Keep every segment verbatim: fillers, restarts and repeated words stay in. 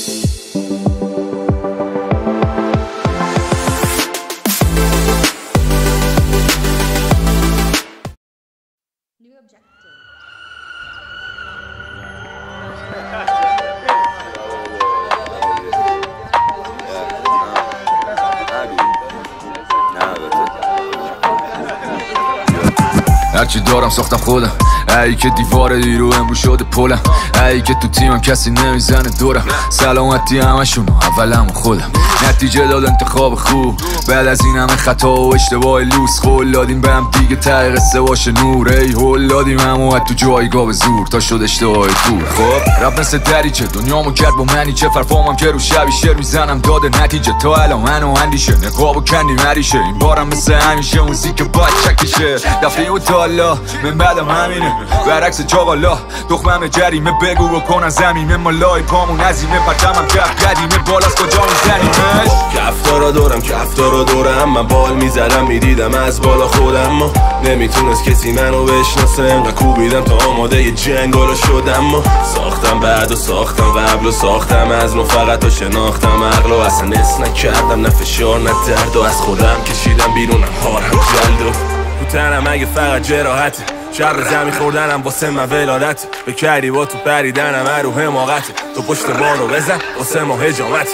هرچی دارم ساختم خودم، ای که دیوار دیرو امرو شده پلم، ای که تو تیمم کسی نمیزنه دورم، سلامتی همشون اولم خودم، نتیجه داد انتخاب خوب بعد از این همه خطا و اشتباه لوس، خول دادیم به هم دیگه ته قصه باشه نور، ای هول دادیم همو تو جایگاه به زور تا شد اشتباه دور. خب رب مثل دریچه دنیامو کرد با منی، چه فرفامم که رو شبی شعر میزنم داده نتیجه، تا الان منو اندیشه نقابو کندی مریشه، این بارم مثل همیشه موزیک باید چکشه دفعه و تالا من بعدم همینه برعکس چاقالا دخمم جریمه بگو بکنن زمینه مالای پامون عظیمه پرچمم کف قدیمه بالاست کجا میزنیمش کفتارا دورم کفتارا دورم من بال میزدم میدیدم از بالا خودم ما نمیتونست کسی منو بشناسه انقدر کوبیدم تا آماده یه جنگالو شدم ما ساختم بعد و ساختم قبل و ساختم از نو فقط و شناختم عقل و اصلا نس نکردم نه فشار نه درد و از خودم کشیدم بیرونم هارم جلد و تو تنم اگه فقط جراحته شر زمین خوردنم واسه من ولادت بکردی با تو پریدنم رو حماقته تو پشت بارو بزن واسه ما هجامت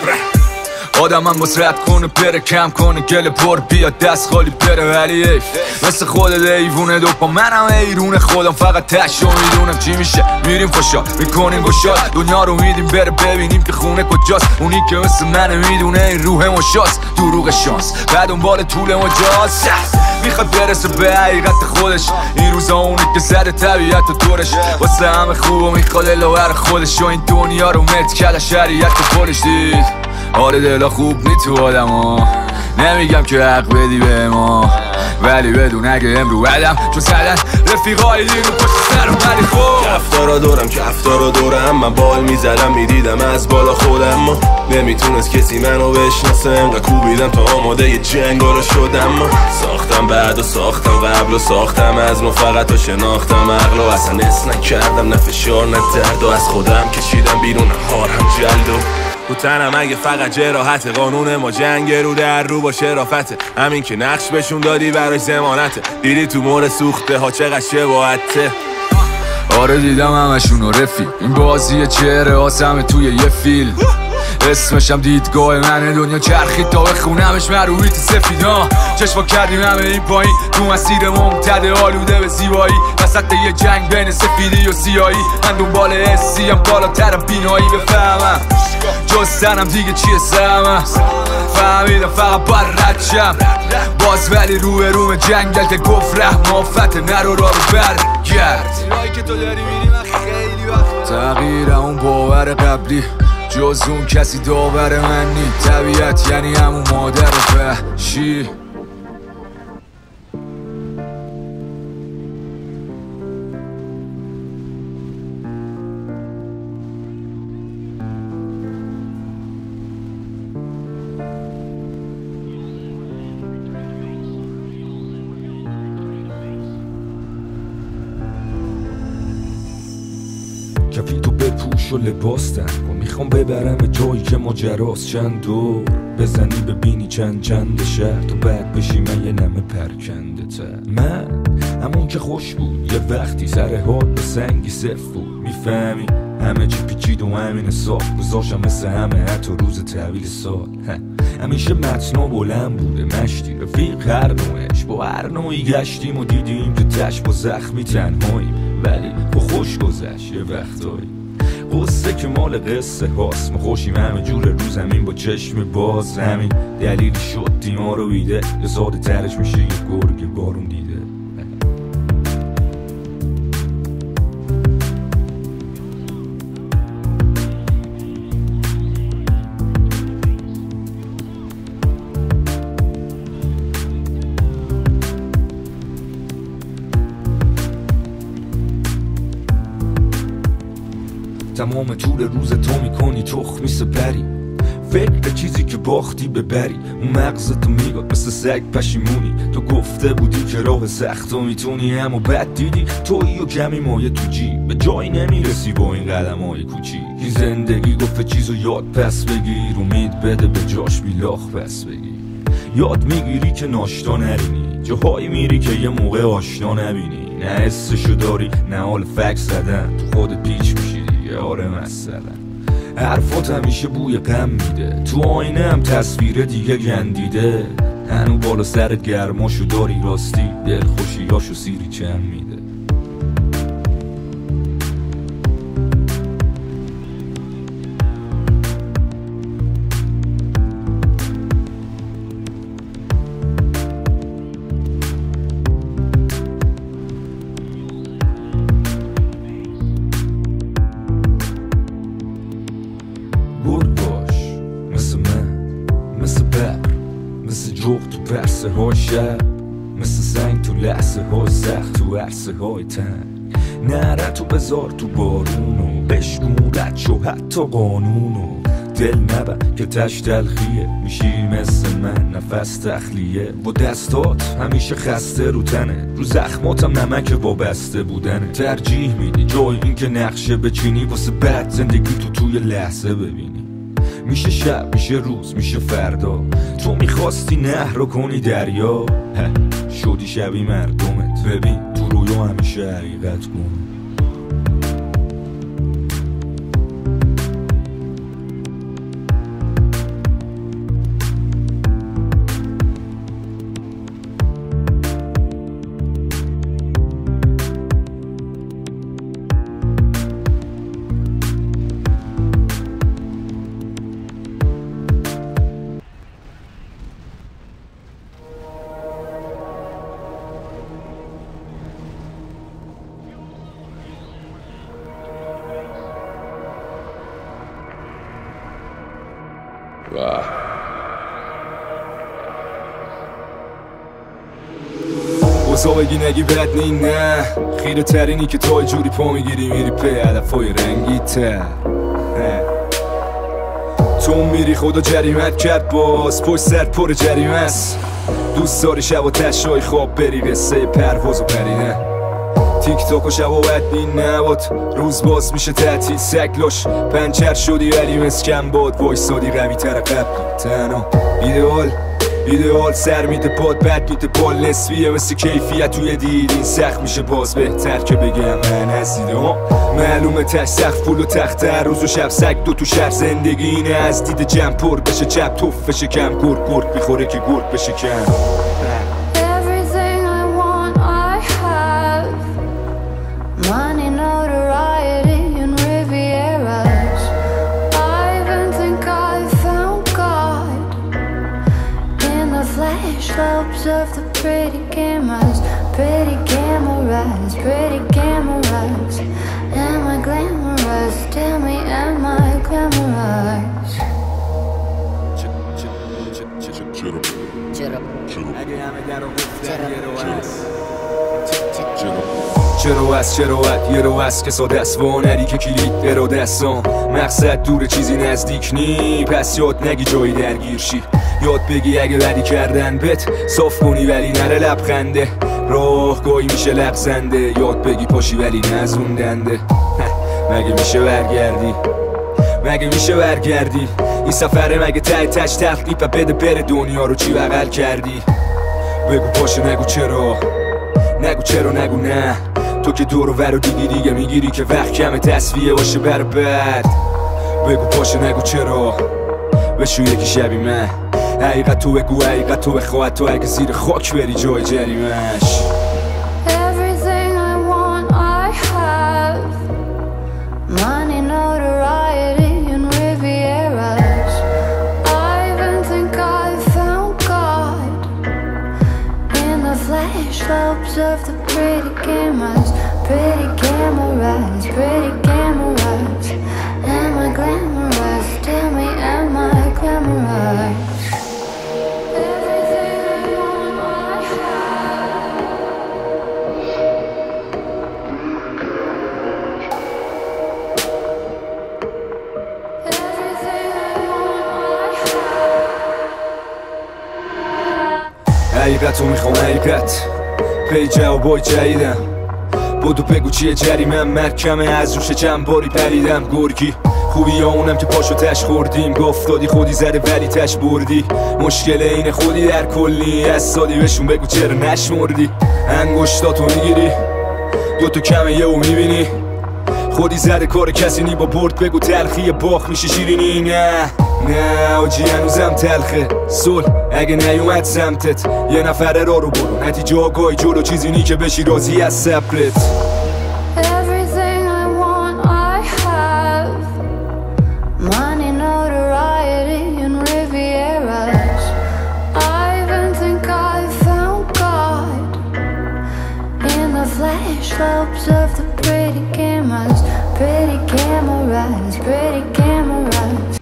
آدم هم باز رد کنه بره کم کنه گل پر بیاد دست خالی بره ولی ایف مثل خودت ایوونه دو پا منم ایرونه خودم فقط تشو میدونم چی میشه میریم خوشا میکنیم گشاد دنیا رو میدیم بره ببینیم که خونه کجاست اونی که مثل منه میدونه این روح مشاست دروغ شانس بعد اون طول مجاز میخواد برسه به حقیقت خودش این روزا اونی که زده طبیعت و دورش واسه همه خوب و میخواد الاور خودش و این دنیا رو مت کده شریعت و پولش دید آره دلا خوب نی تو آدم ها نمیگم که حق بدی به ما ولی بدون اگه امرو بدم چون زدن رفیقای دیرو پشت سر اومدی خوب کفتارا دورم کفتارا دورم من بال میزدم میدیدم از بالا خودم ما نمیتونست کسی منو بشناسه انقدر کوبیدم تا آماده یه جنگالو شدم ما ساختم بعد و ساختم قبل و ساختم از نو فقط و شناختم عقل و اصلا نس نکردم نه فشار نه درد و از خودم کشیدم بیرونم هارم جلد و تو تنم اگه فقط جراحته قانون ما جنگ رو در رو با شرافته همین که نقش بهشون دادی براش ضمانته دیدی تو مور سوخته ها چقدر شباهته آره دیدم همشونو رفیق این بازی چهره آسمه توی یه فیلم اسمشم دیدگاه منه دنیا چرخید تا بخونمش مرویت سفیدا چشما کردیم همه این پایین تو مسیر ممتد آلوده به زیبایی وسط یه جنگ بین سفیدی و سیایی من دنبال حسی هم بالاترم بینایی بفهمم جز سنم دیگه چیه سهمم فهمیدم فقط باید رد شم باز ولی روی روم جنگل که گفت رحم آفت نرو را رو برگرد که تو داری میری من خیلی وقت تغییر اون باور قبلی جز اون کسی داور من نی طبیعت یعنی همون مادر وحشی کفی تو بپوش و لباس تن کن میخوام ببرم به جایی که ماجراست چند دور بزنی ببینی چند چند شهر تو بعد بشی من یه نمه پرکنده تر من همون که خوش بود یه وقتی سر حال به سنگی صف بود میفهمی همه چی پیچید و همین حساب گذاشتم مثل همه حتی روز طویل سال همیشه متنا بلند بوده مشتی رفیق هر نوعش با هر نوعی گشتیم و دیدیم که تش با زخمی تنهاییم ولی با خوش گذشت یه وقتایی قصه که مال قصه هاست ما خوشیم همه جور رو زمین با چشم باز همین دلیلی شد دیما رو بیده یه ساده ترش میشه یه گرگ بارون دیده تمام طول روز تو میکنی تخمی سپری فکر چیزی که باختی ببری، اون مغزتو میگاد مثل سگ پشیمونی. تو گفته بودی که راه سختو میتونی، اما بد دیدی تویی و کمی مایه تو جیب، به جایی نمیرسی با این قدم های کوچی. این زندگی گفته چیزو یاد پس بگیر، امید بده به جاش بیلاخ پس بگیر. یاد میگیری که ناشتا نرینی، جاهایی میری که یه موقع آشنا نبینی. نه حسشو داری نه حال فکر زدن، تو خودت پیچ میشی دیگه. آره مثلا حرفات همیشه بوی غم میده، تو آینه هم تصویر دیگه گندیده. هنو بالا سرت گرماشو داری، راستی دل خوشیاشو سیری چم میده. گرگ باش مثل من، مثل بر، مثل جغد تو پرسه های شب، مثل سنگ تو لحظه های سخت، تو عرصه های تنگ. نره تو بذار تو بارونو، بشکون رد شو حتی قانونو. دل نبر که تش تلخیه، میشی مثل من نفس تخلیه. با دستات همیشه خسته رو تنه، رو زخماتم نمک وابسته بودنه. ترجیح میدی جای این که نقشه بچینی، واسه بعد زندگی تو توی لحظه ببینی. میشه شب میشه روز میشه فردا، تو میخواستی نهر رو کنی دریا، شدی شبی مردمت. ببین تو رویا همیشه حقیقت کن. اوزا بگی نگی بد نی نه، خیره ترینی که تو جوری پا میگیری میری پی هدفای رنگی تر. تو میری خدا جریمت کرد، باز پشت سر پر جریمه است. دوست داری شب و تشای خواب بری، قصه پرواز و پرینه. تیک تاک و شب و بد بین نباد، روز باز میشه تعطیل سکلاش. پنچر شدی ولی مسکن باد، وایسادی قوی تر قبلی. تنها ایدئال ایدئال سر میده پاد، بد میده پال نسبیه مثل کیفیت توی دید. این سخت میشه باز بهتر که بگم من از دیده ها معلومه تش سخت پول و تخت روز و شب سگ دو تو شهر. زندگی اینه از دید جمع پر بشه چپ توف بشه کم، گرگ گرگ بیخوره که گرگ بشه کم. Money, notoriety, and Rivieras. I even think I found God in the flash lobes of the pretty cameras. Pretty cameras, pretty cameras. Am I glamorous? Tell me, am I glamorous? چرا از چرا اد یه رو از که ساده است و نری که کلید اراده استان. مقصد دور چیزی نزدیک نی، پس یاد نگی جایی درگیر شی. یاد بگی اگه بدی کردن بت صاف کنی ولی نره لبخنده. راه گاهی میشه لغزنده، یاد بگی پاشی ولی نزوندنده. مگه میشه برگردی مگه میشه برگردی این سفره مگه تای تش تخلیف و بده بره دنیا رو چی بغل کردی. بگو پاشه نگو چرا نگو چرا نگو نه، تو که دور و ور و دیگی دیگه میگیری که وقت کمه تصفیه باشه بر بعد. بگو پاشه نگو چرا بشو یکی شبی من، حقیقت تو بگو حقیقت تو بخواهد تو اگه زیر خاک بری جای جریمش. Everything I want I have. Money, notoriety, and Rivieras. I even think I found God in the flash lobes of the pretty cameras. Pretty cameras, pretty cameras. Am I glamorous? Tell me, am I glamorous? Everything I want I have. Everything I want I فقط تو میخوام حقیقت پی جوابای جدیدم بودو بگو چیه جریمم محکمه از روش چند باری پریدم گرگی خوبی یا اونم که پاشو تش خوردیم گفت دادی خودی زده ولی تش بردی مشکل اینه خودی در کلی از سادی بهشون بگو چرا نشمردی انگشتاتو میگیری دوتو کمه یه او میبینی خودی زده کار کسی نی با برد بگو تلخی باخ میشه شیرینی نه نه آجی هنوزم تلخه سل اگه نیومد سمتت یه نفره را رو برو نتیجه آگاهی جلو چیزی نی که بشی راضی از صبرت Slopes of the pretty cameras, pretty cameras, pretty cameras.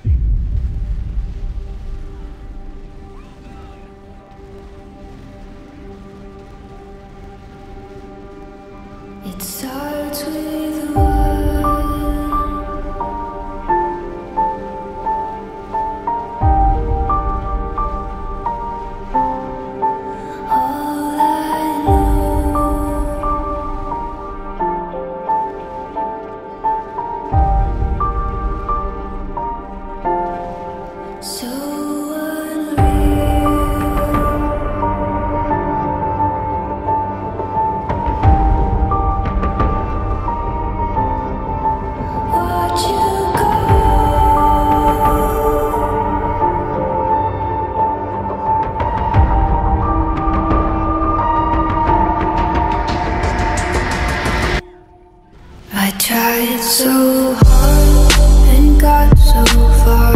It starts with a word. All I know. So unreal. Watch you go. I tried so hard and got so far.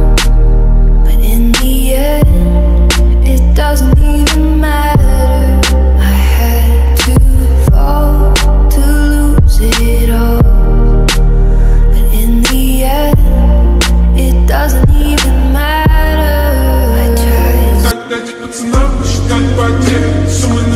It doesn't even matter. I had to fall to lose it all. But in the end, it doesn't even matter. I tried.